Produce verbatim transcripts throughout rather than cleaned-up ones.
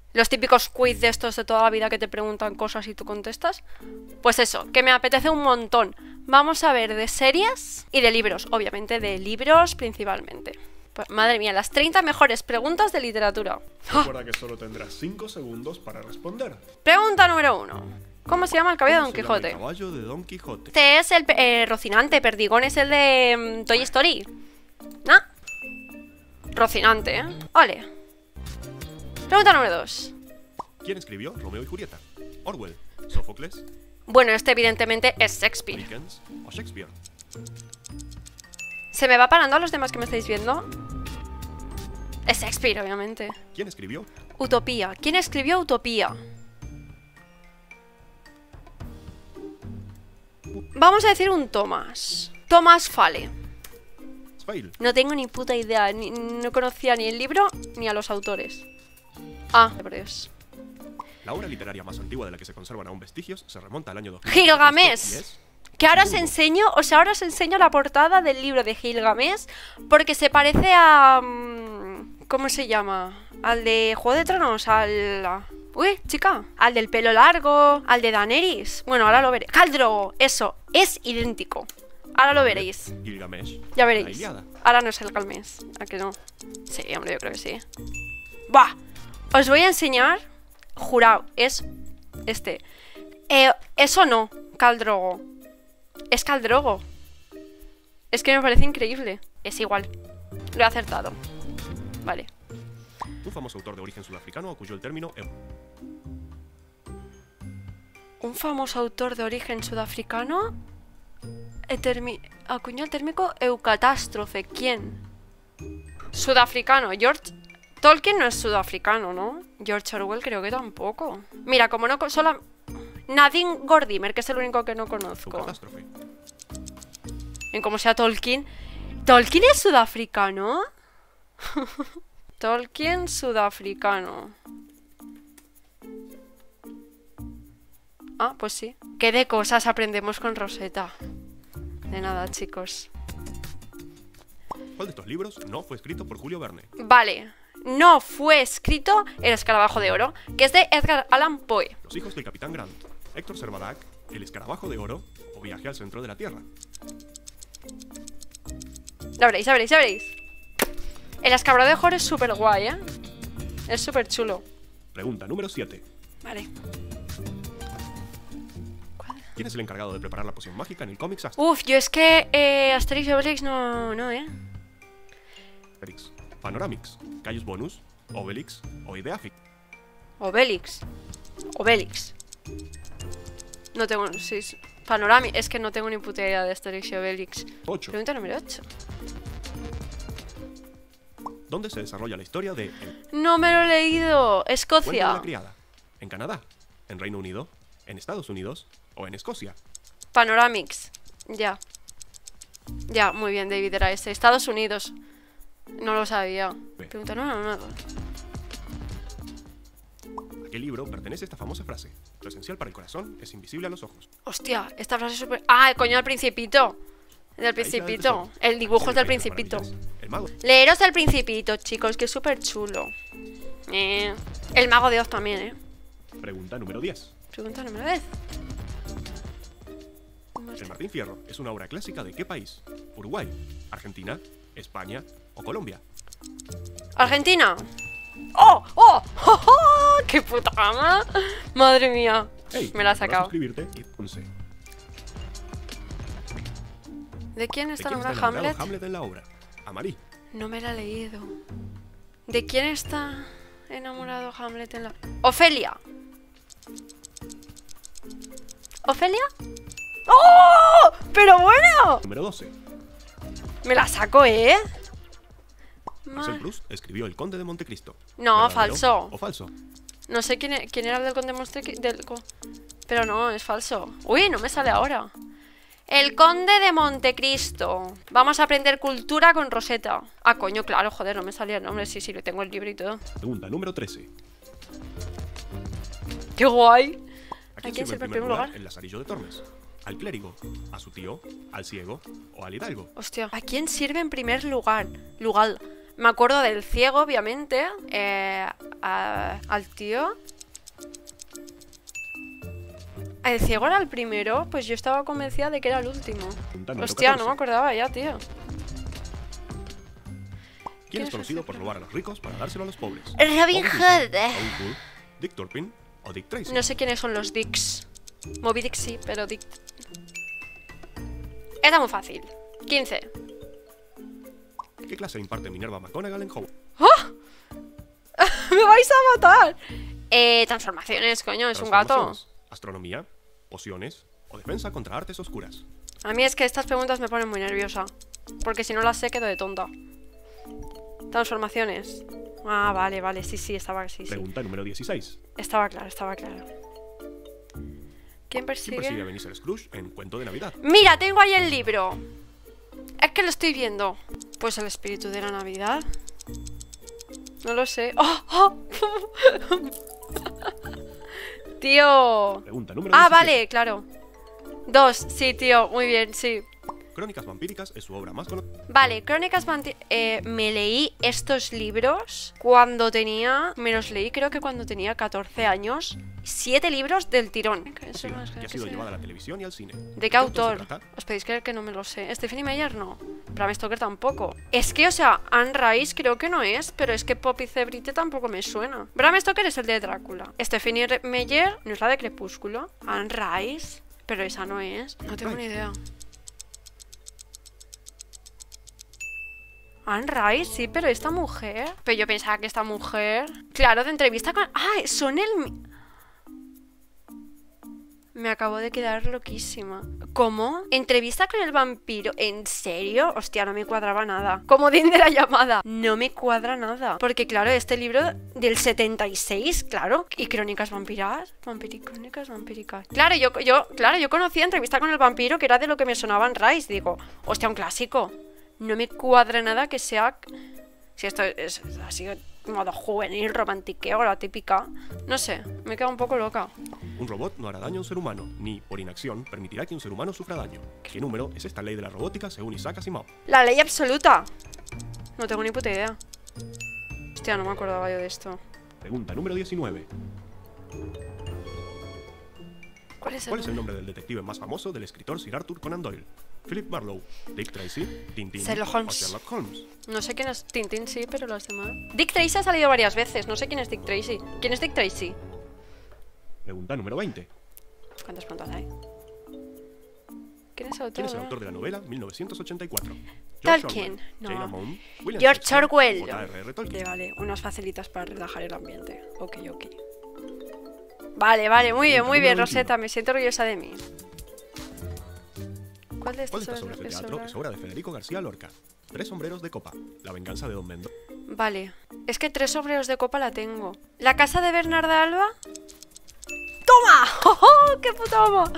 Los típicos quiz de estos de toda la vida que te preguntan cosas y tú contestas. Pues eso, que me apetece un montón. Vamos a ver de series y de libros, obviamente de libros principalmente. Pues, madre mía, las treinta mejores preguntas de literatura. Recuerda que solo tendrás cinco segundos para responder. Pregunta número uno. ¿Cómo se llama el caballo de Don ¿Cómo se llama Quijote? el caballo de Don Quijote? Este es el eh, Rocinante, Perdigón es el de mm, Toy Story. ¿Ah? Rocinante, ¿eh? Ole. Pregunta número dos. ¿Quién escribió Romeo y Julieta? ¿Orwell, Sófocles, Bueno, este evidentemente es Shakespeare. Dickens o Shakespeare? ¿Se me va parando a los demás que me estáis viendo? Es Shakespeare, obviamente. ¿Quién escribió? Utopía. ¿Quién escribió Utopía? Vamos a decir un Thomas. Thomas Fale. Fail. No tengo ni puta idea. Ni- no conocía ni el libro ni a los autores. Ah, por Dios. La obra literaria más antigua de la que se conservan aún vestigios se remonta al año dos mil. Gilgamesh. Y es Que ahora os Burgo. enseño, o sea, ahora os enseño la portada del libro de Gilgamesh, porque se parece a... mm, ¿cómo se llama? Al de Juego de Tronos, al... Uy, chica, al del pelo largo, al de Daenerys. Bueno, ahora lo veréis. Khal Drogo, eso, es idéntico. Ahora lo veréis, Gilgamesh. ya La veréis. Ilíada. Ahora no es el Gilgamesh, ¿a que no? Sí, hombre, yo creo que sí. Buah, os voy a enseñar, jurado, es este. Eh, eso no, Khal Drogo. Es Khal Drogo. Es que me parece increíble. Es igual. Lo he acertado. Vale. Un famoso autor de origen sudafricano acuñó el término eu- Un famoso autor de origen sudafricano etermi- acuñó el térmico eucatástrofe. ¿Quién? Sudafricano. George... Tolkien no es sudafricano, ¿no? George Orwell creo que tampoco. Mira, como no... co- Solo... Nadine Gordimer, que es el único que no conozco. eucatástrofe. En como sea Tolkien. ¿Tolkien es sudafricano? Tolkien sudafricano. Ah, pues sí. ¿Qué de cosas aprendemos con Rosetta? De nada, chicos. ¿Cuál de estos libros no fue escrito por Julio Verne? Vale. No fue escrito El escarabajo de oro, que es de Edgar Allan Poe. Los hijos del Capitán Grant, Héctor Servadac, El escarabajo de oro o Viaje al centro de la Tierra. Ya veréis, ya veréis, ya veréis. El escarabajo de oro es súper guay, ¿eh? Es súper chulo. Pregunta número siete. Vale. ¿Quién es el encargado de preparar la poción mágica en el cómic Astra? Uf, yo es que eh, Asterix y Obelix no, no, ¿eh? Asterix, Panoramix, Caius Bonus, Obelix o Ideafic. Obelix. Obelix. No tengo... Sí, sí. Panorami... Es que no tengo ni puta idea de Asterix y Obelix. ocho. Pregunta número ocho. ¿Dónde se desarrolla la historia de El No me lo he leído. cuento de Escocia. la criada? ¿En Canadá? ¿En Reino Unido? ¿En Estados Unidos? ¿O en Escocia? Panoramix. Ya. Ya, muy bien, David, era ese. Estados Unidos. No lo sabía. Pregunta número nueve. ¿A qué libro pertenece esta famosa frase? Lo esencial para el corazón es invisible a los ojos. Hostia, esta frase es súper... Ah, el coño del Principito. Del La isla del Principito. tesoro. El dibujo es del Alicia en el País de Principito. Maravillas. El mago. Leeros el Principito, chicos, que es súper chulo. Eh, el Mago de Oz también, ¿eh? Pregunta número diez. Pregunta número diez. El Martín Fierro es una obra clásica de qué país? ¿Uruguay, Argentina, España o Colombia? Argentina. ¡Oh! ¡Oh! ¡Oh! ¡Oh! ¡Qué puta gama! Madre mía. Hey, Me la ha recuerda sacado. suscribirte y once. ¿De quién ¿De está quién está enamorado enamorado Hamlet? Hamlet en la obra? Amarí. No me la he leído. ¿De quién está enamorado Hamlet en la... Ofelia. ¿Ofelia? ¡Oh! ¡Pero bueno! Número doce. Me la saco, ¿eh? Marcel Ma- Proust escribió El Conde de Montecristo. No, ¿Verdadero falso. ¿O falso? No sé quién, e- quién era el del Conde Monte- del co- Pero no, es falso. Uy, no me sale ahora. El Conde de Montecristo. Vamos a aprender cultura con Rosetta. Ah, coño, claro, joder, no me salía el nombre. Sí, sí, lo tengo el libro y todo. Pregunta número trece. ¡Qué guay! ¿A quién quién sirve sirve el el primer primer lugar lugar? el Lazarillo de Tormes? ¿Al clérigo, a su tío, al ciego o al hidalgo? Hostia, ¿a quién sirve en primer lugar? Lugar. Me acuerdo del ciego, obviamente. Eh, a, al tío. ¿El ciego era el primero? Pues yo estaba convencida de que era el último. Hostia, no me acordaba ya, tío. ¿Quién es conocido por robar a los ricos para dárselo a los pobres? Robin Hood. Robin Hood, Dick Turpin o Dick Tracy. No sé quiénes son los Dicks. Moby Dick sí, pero Dick... Era muy fácil. quince. ¿Qué clase imparte Minerva McGonagall en Hogwarts? ¡Oh! ¡Me vais a matar! Eh, transformaciones, coño, es un gato. Astronomía, pociones o defensa contra artes oscuras. A mí es que estas preguntas me ponen muy nerviosa. Porque si no las sé, quedo de tonta. Transformaciones. Ah, vale, vale, sí, sí, estaba sí, sí. Pregunta número dieciséis. Estaba claro, estaba claro. ¿Quién persigue? ¿Quién persigue a Ebenezer Scrooge en Cuento de Navidad? Mira, tengo ahí el libro. Es que lo estoy viendo. Pues el espíritu de la Navidad. No lo sé. ¡Oh! ¡Oh! Tío. Pregunta número Ah, diecisiete. vale, claro. Dos, sí, tío, muy bien, sí. Crónicas Vampíricas es su obra más conocida. Vale, Crónicas Vampíricas. Eh, me leí estos libros cuando tenía. Me los leí, creo que cuando tenía catorce años. Siete libros del tirón. Eso Sí, no es que ha sido llevada a la televisión y al cine. ¿De qué autor? se trata? Os podéis creer que no me lo sé. Stephenie Meyer no. Bram Stoker tampoco. Es que, o sea, Anne Rice creo que no es, pero es que Poppy Cebrite tampoco me suena. Bram Stoker es el de Drácula. Stephenie Meyer no es la de Crepúsculo. Anne Rice, pero esa no es. No tengo ni idea. Anne Rice, sí, pero esta mujer. Pero yo pensaba que esta mujer. Claro, de entrevista con. ¡Ah! Son el. Me acabo de quedar loquísima. ¿Cómo? ¿Entrevista con el vampiro? ¿En serio? Hostia, no me cuadraba nada. Comodín de la llamada. No me cuadra nada. Porque claro, este libro del setenta y seis, claro. ¿Y Crónicas Vampiras? Vampiri Crónicas Vampíricas. Claro, yo, yo, claro, yo conocía Entrevista con el vampiro, que era de lo que me sonaba en Rice. Digo, hostia, un clásico. No me cuadra nada que sea... Si esto es así, modo juvenil, romantiqueo, la típica. No sé, me quedo un poco loca. Un robot no hará daño a un ser humano, ni, por inacción, permitirá que un ser humano sufra daño. ¿Qué número es esta ley de la robótica según Isaac Asimov? La ley absoluta. No tengo ni puta idea. Hostia, no me acordaba yo de esto. Pregunta número diecinueve. ¿Cuál es el, ¿Cuál es el nombre del detective más famoso del escritor Sir Arthur Conan Doyle? Philip Marlowe, Dick Tracy, Tintín Sherlock Holmes. o Sherlock Holmes. No sé quién es Tintín, sí, pero los demás. Dick Tracy ha salido varias veces. No sé quién es Dick Tracy. ¿Quién es Dick Tracy? Pregunta número veinte. ¿Cuántas puntos hay? ¿Quién es el autor? ¿Quién es el autor de la novela mil novecientos ochenta y cuatro? Tolkien, Orwell, no. Jane Austen, William George Shakespeare, Orwell. J R R Tolkien. Vale, vale, unas facilitas para relajar el ambiente. Ok, ok. Vale, vale, muy bien, muy bien, Rosetta. Me siento orgullosa de mí. ¿Cuál de ¿Cuál estas de estas obras de teatro es obra de Federico García Lorca? Tres sombreros de copa, La venganza de Don Mendoza. Vale, es que tres sombreros de copa la tengo. ¿La casa de Bernarda Alba? ¡Toma! ¡Oh, qué puta amo!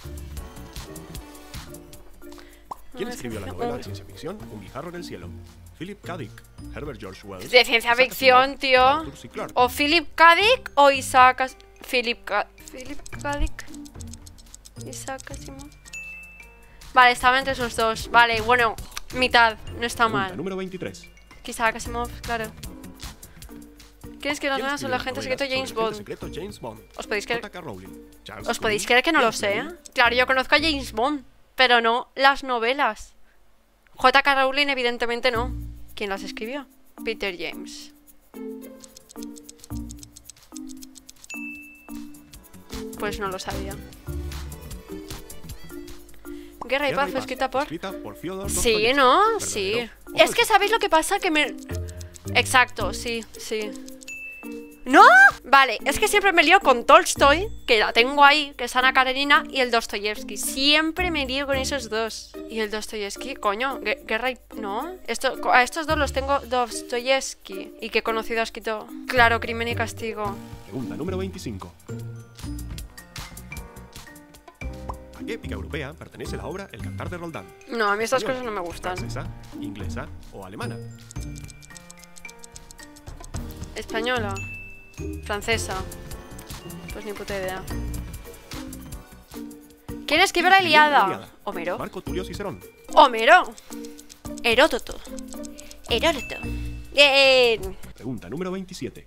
¿Quién escribió la novela de ciencia ficción Un guijarro en el cielo? Philip K. Dick, Herbert George Wells. De ciencia Isaac ficción, Asimov, tío. Arthur C. Clarke. O Philip K. Dick o Isaac As... Philip K... Philip K. Dick. Isaac Asimov. Vale, estaba entre esos dos. Vale, bueno, mitad. No está Pregunta mal. número veintitrés. Isaac Asimov, claro. ¿Quién escribió las ¿Quién novelas sobre el escribió agente las secreto novelas James sobre el Bond? agente secreto James Bond? ¿Os podéis creer? J K. Rowling. Charles ¿Os podéis Cooke, creer que no lo James sé? Bond. Claro, yo conozco a James Bond, pero no las novelas. J K. Rowling, evidentemente no. ¿Quién las escribió? Peter James. Pues no lo sabía. Guerra y Paz fue escrita por... Escrita por Fyodor Sí, Dostoyevsky. ¿no? ¿Verdadero Sí. o Es falso? que ¿sabéis lo que pasa? Que me... Exacto, sí, sí. ¡No! Vale, es que siempre me lío con Tolstoy, que la tengo ahí, que es Ana Karenina, y el Dostoyevsky. Siempre me lío con esos dos. Y el Dostoyevsky, coño, gue- Guerra y... ¿No? Esto, a estos dos los tengo Dostoyevsky. Y que he conocido ha escrito... Claro, Crimen y Castigo. Pregunta número veinticinco. ¿A qué épica europea pertenece la obra El Cantar de Roldán? No, a mí estas ¿Española, cosas no me gustan. Francesa, inglesa o alemana. Española. Francesa. Pues ni puta idea. ¿Quién escribió la Ilíada? Homero. Marco Tulio Cicerón. Homero. Heródoto. Heródoto. Bien. Pregunta número veintisiete.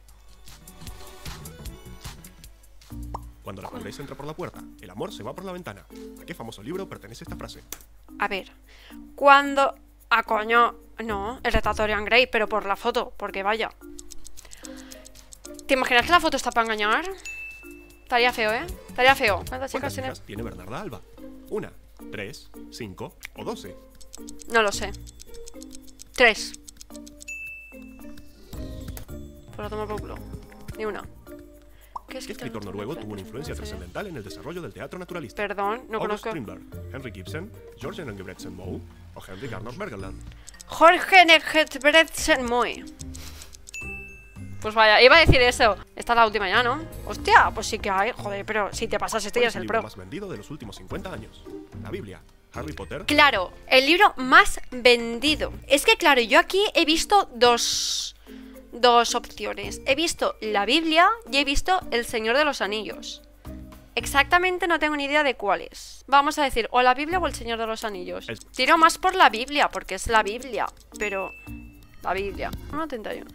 Cuando la madurez entra por la puerta, el amor se va por la ventana. ¿A qué famoso libro pertenece esta frase? A ver, cuando... Ah, coño. No, el retrato de Dorian Gray, pero por la foto, porque vaya. ¿Te imaginas que la foto está para engañar? Estaría feo, ¿eh? Estaría feo. ¿Cuántas chicas ¿Cuántas tiene? hijas tiene Bernarda Alba? ¿Una, tres, cinco o doce? No lo sé. Tres. Pues la tomo por culo. Ni una. ¿Qué ¿Qué escritor noruego tuvo una influencia trascendental en el desarrollo del teatro naturalista? Perdón, no August conozco. Strindberg, Henrik Ibsen, George Engelbrechtsen Moe o Henrik Arnold Bergeland. Jorge Engelbrechtsen Moe. Pues vaya, iba a decir eso. Esta es la última ya, ¿no? Hostia, pues sí que hay. Joder, pero si te pasas este ¿Cuál ya es es el libro pro. más vendido de los últimos cincuenta años? La Biblia, Harry Potter. Claro, el libro más vendido. Es que claro, yo aquí he visto dos... Dos opciones. He visto la Biblia y he visto El Señor de los Anillos. Exactamente no tengo ni idea de cuál es. Vamos a decir, o la Biblia o El Señor de los Anillos. Es- Tiro más por la Biblia, porque es la Biblia. Pero... La Biblia. uno treinta y uno.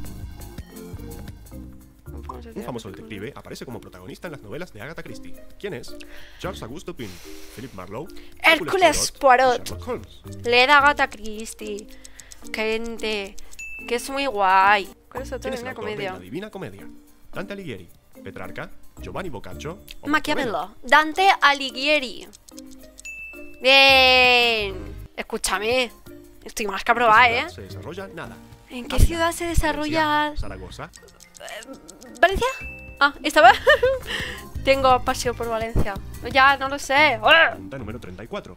Un famoso detective aparece como protagonista en las novelas de Agatha Christie. ¿Quién es? Charles Auguste Dupin, Philip Marlowe, Hércules Poirot. o Sherlock Holmes. Le da Agatha Christie. Gente... Que es muy guay. ¿Cuál es otra ¿Quién es el Divina autor de Comedia? La Divina Comedia? Dante Alighieri, Petrarca, Giovanni Boccaccio o Maquiavelo. Dante Alighieri. Bien. Escúchame. Estoy más que ¿En qué aprobada, ciudad ¿eh? se desarrolla nada? ¿En qué Ávila, ciudad se desarrolla? Valencia, Zaragoza. ¿Valencia? Ah, estaba. Tengo pasión por Valencia. Ya, no lo sé. ¡Hola! Pregunta número treinta y cuatro.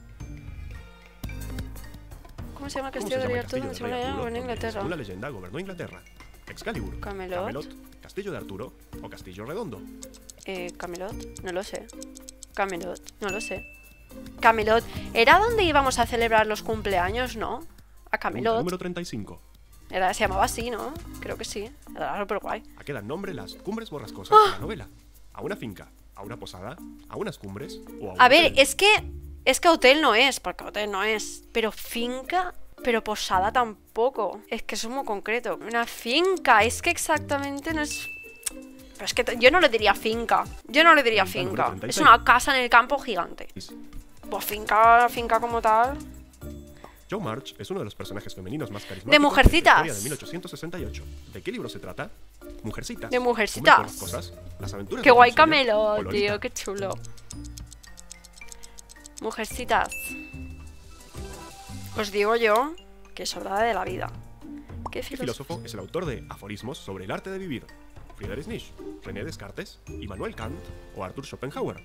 ¿Cómo se llama el ¿Cómo castillo se de llama Rey el Arturo? castillo ¿Dónde del se rey llama? Arturo, En donde, Inglaterra. según la leyenda, gobernó Inglaterra? Excalibur, Camelot. Castillo de Arturo o Castillo Redondo. Eh, Camelot. No lo sé. Camelot. No lo sé. Camelot. ¿Era donde íbamos a celebrar los cumpleaños, no? A Pregunta Camelot. número treinta y cinco. Era, se llamaba así, ¿no? Creo que sí. Era súper guay. ¿A qué dan nombre las cumbres borrascosas de la novela? ¿A una finca? ¿A una posada? ¿A unas cumbres? ¿O a un A ver, hotel? es que... Es que hotel no es, porque hotel no es. Pero finca... Pero posada tampoco. Es que eso es muy concreto. Una finca. Es que exactamente no es... Pero es que t- yo no le diría finca. Yo no le diría Pregunta finca. número Es treinta y seis. una casa en el campo gigante. Pues finca, finca como tal. Joe March es uno de los personajes femeninos más carismáticos De Mujercitas. la historia de mil ochocientos sesenta y ocho. ¿De qué libro se trata? Mujercitas. De Mujercitas. Cumbres borrascosas, Las aventuras Qué de guay Tom Sawyer o Camelo, Lolita. tío. Qué chulo. Mujercitas. Os digo yo que sobrada de la vida. ¿Qué ¿Qué filósofo? filósofo es el autor de Aforismos sobre el arte de vivir? Friedrich Nietzsche, René Descartes, Immanuel Kant o Arthur Schopenhauer.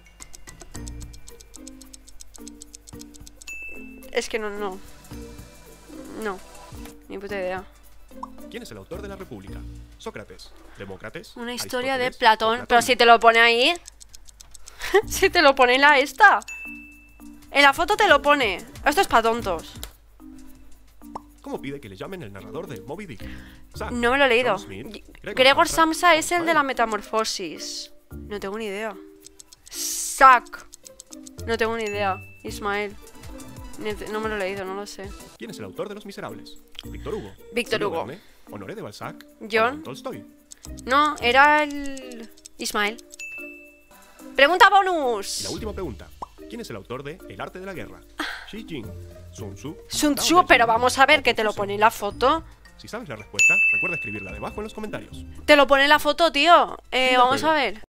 Es que no, no. No. Ni puta idea. ¿Quién es el autor de la República? Sócrates, Demócrates, Una historia de Aristóteles o Platón. Pero si te lo pone ahí. Si te lo pone en la esta. En la foto te lo pone. Esto es para tontos. ¿Cómo pide que le llamen el narrador de Moby Dick? Zack, No me lo he leído. John Smith, Y- Gregor Gregor Samsa Samsa o es el de Ismael. la metamorfosis. No tengo ni idea. Zack. No tengo ni idea. Ismael. Ni te- No me lo he leído, no lo sé. ¿Quién es el autor de Los Miserables? Víctor Hugo. Víctor Julio Hugo. Verne, Honoré de Balzac. o John. León Tolstoy. No, era el... Ismael. Pregunta Y la bonus. última pregunta. ¿Quién es el autor de El arte de la guerra? Xi Jinping, Sun Tzu. Sun Tao Tzu, Te pero Ching vamos a ver o que te lo Confucio. pone en la foto. Si sabes la respuesta, recuerda escribirla debajo en los comentarios. Te lo pone en la foto, tío. Eh, Sí, vamos pero- a ver.